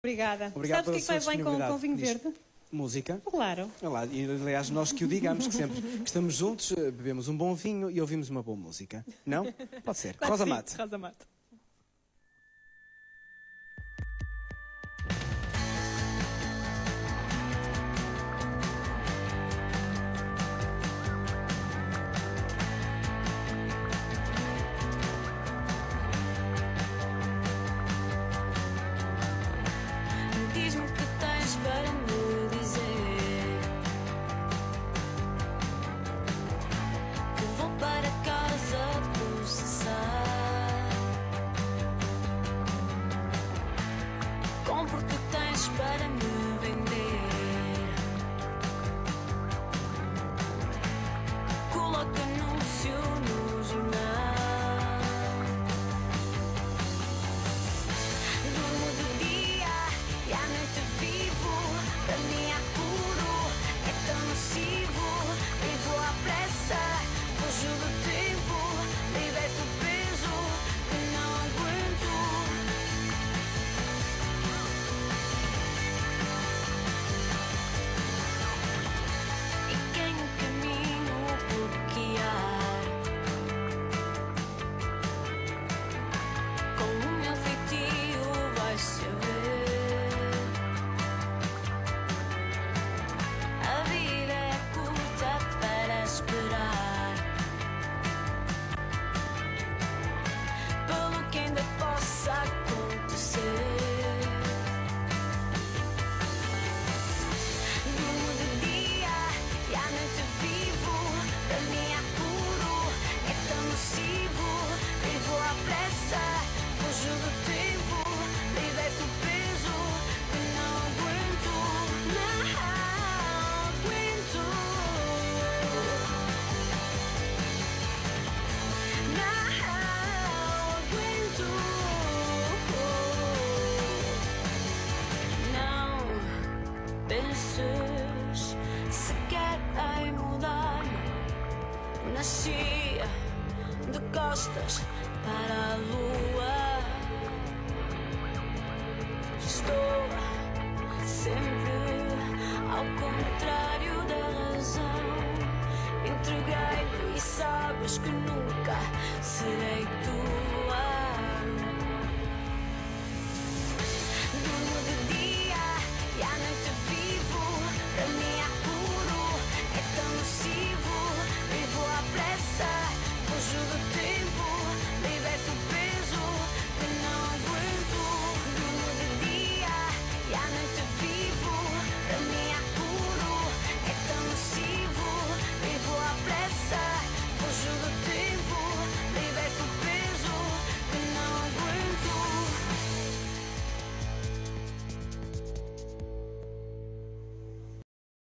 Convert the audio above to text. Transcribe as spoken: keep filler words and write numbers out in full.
Obrigada. Obrigado. Sabes o que é que vai bem com, com vinho Disto. verde? Música. Claro. Olá, e aliás, nós que o digamos, que sempre que estamos juntos, bebemos um bom vinho e ouvimos uma boa música. Não? Pode ser. Claro Rosa sim, Mate. Rosa Mate. Diz-me o que tens para me dizer, que vou para casa processar. Compro o que tens para me vender, coloca anúncio no jornal. Durmo de dia e à noite vivo, para mim é puro, é tão nocivo. Vivo à pressa, fujo do tempo, liberto o peso que não aguento. E quem o caminho bloquear, com o meu feitio vai saber. A vida é curta para esperar pelo que ainda possa acontecer. Durmo de dia e à noite vivo, para mim é puro, é tão nocivo. Vivo à pressa, fujo do tempo, liberto o peso que não aguento. Não aguento. Não aguento. Não penses sequer em mudar. Nasci de costas para a lua. Estou sempre ao contrário da razão. Entreguei-me e sabes que nunca serei tu.